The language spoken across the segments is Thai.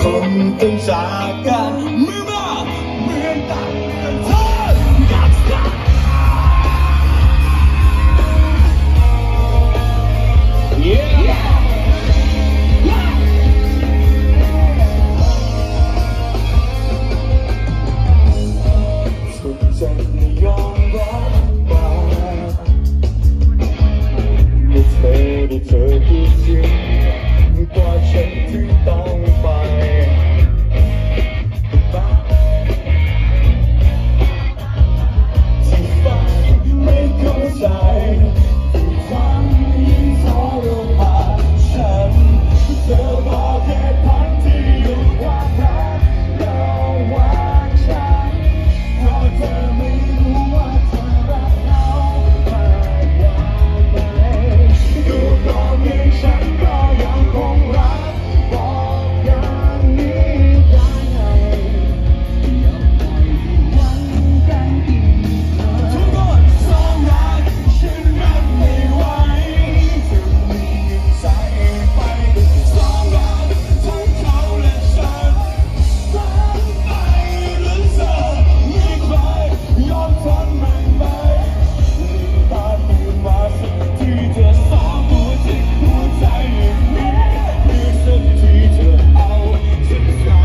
คนต้องจากกันเมื่อมาเหมือนต่างกันเธอสุดใจยอมรับมาเมื่อเธอได้เจอผู้จริงกว่าฉันถึงต้องไปที่ฝันไม่เข้าใจที่ทำยิ่งทรมานฉันเธอบอกเหตุผลที่อยู่ความรักระหว่างฉันเพราะเธอไม่รู้ว่าเธอรักเขามากอย่างไรดูตอนนี้ฉันก็ยังคงรักบอกอย่างนี้ได้ไงอย่าปล่อยให้วันกันอีกทุกคนสองรักฉันรับไม่ไหวจะมีใจไปสองรักทั้งเขาและฉันฝันไปหรือเธอมีใครยอมทนมันไหมลืมตาตื่นมาสักทีเธอสองหัวจิตหัวใจอย่างนี้หรือสักทีเธอเอาฉันสา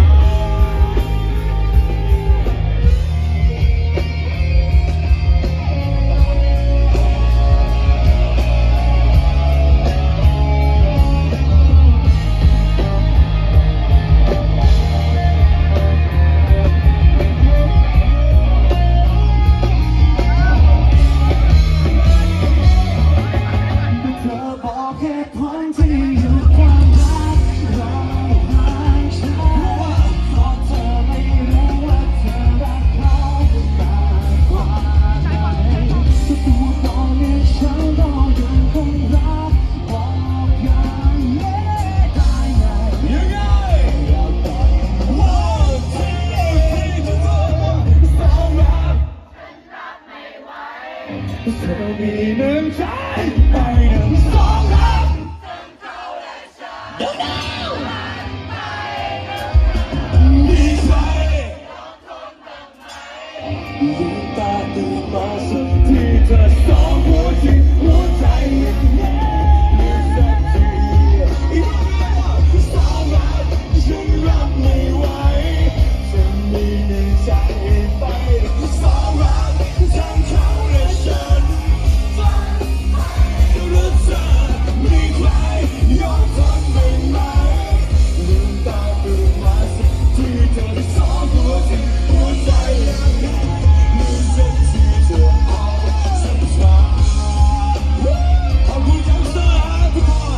เธอบอกเหตุผลที่อยู่ความรักเราห่างฉันเพราะเธอไม่รู้ว่าเธอรักเขามากกว่าไหนแต่ตัวตอนนี้ฉันก็ยังคงรักบอกอย่างนี้ได้ไงยังไงอยากบอกว่าที่ทุกคนสองรักเธอมีหนึ่งใจไปหนึ่งสองรักมีใครลืมตาตื่นมาสักทีเธอสองหัวจิตหัวใจอย่างนี้หรือสักทีสองรักฉันรับไม่ไหวจะมีหนึ่งใจไปสองรักทั้งเขาและฉันฝันไปหรือเธอมีใครยอมทนไม่ไหมลืมตาตื่นมาสักทีเธอสองหัวจิตหัวใจอย่างนี้หรือสักทีเธอเอาฉันมาขอบคุณยังเสือทุกคน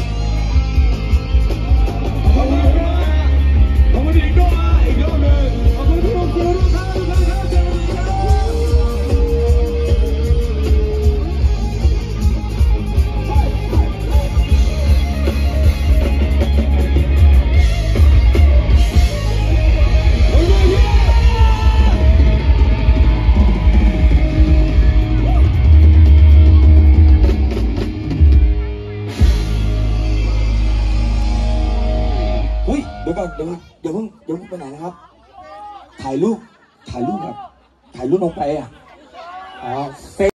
ขอบคุณนะขอบคุณอีกด้วยอีกรอบหนึ่งขอบคุณทุกคนทุกท่านทุกท่านครับเจอกันอีกแล้วอุ้ยเดี๋ยวก่อนเดี๋ยวเพิ่งไปไหนนะครับถ่ายรูปแบบถ่ายรูปลงไปอ่ะอ๋อ